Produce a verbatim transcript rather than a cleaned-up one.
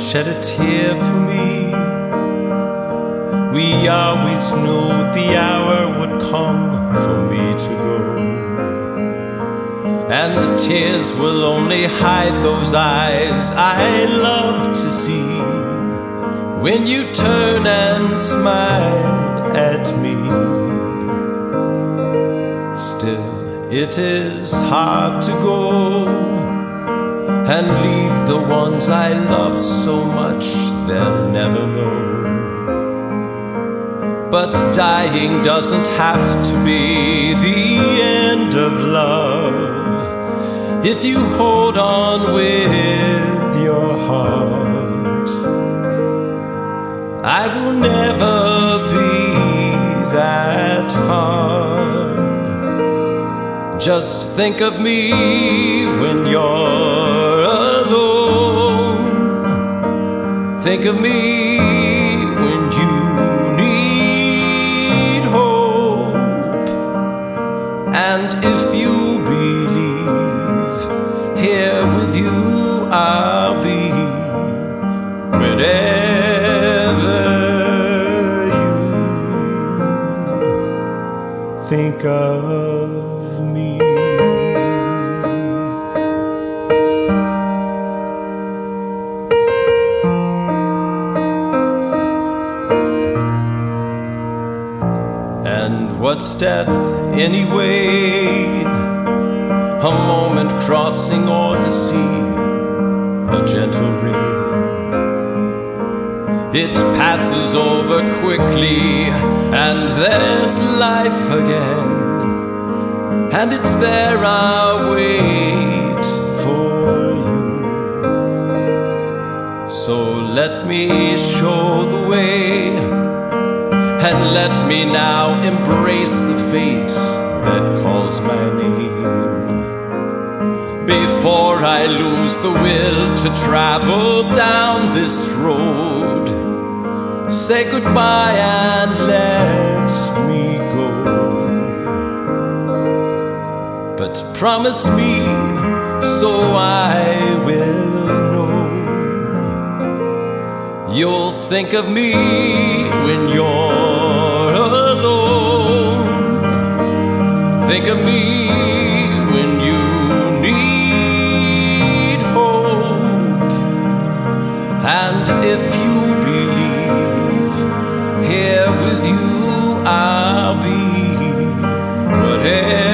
shed a tear for me. We always knew the hour would come for me to go, and tears will only hide those eyes I love to see when you turn and smile at me. Still, it is hard to go and leave the ones I love so much they'll never know. But dying doesn't have to be the end of love if you hold on with your heart. I will never be that far. Just think of me when you're alone. Think of me when you need hope. And if you believe, here with you I'll be whenever you think of me. And what's death anyway? A moment crossing o'er the sea, a gentle ring. It passes over quickly, and there's life again. And it's there I'll wait for you. So let me show the way, and let me now embrace the fate that calls my name, before I lose the will to travel down this road. Say goodbye and let me go. But promise me, so I will know, you'll think of me when you're alone. Think of me when you need hope. And if you believe, here with you I'll be whatever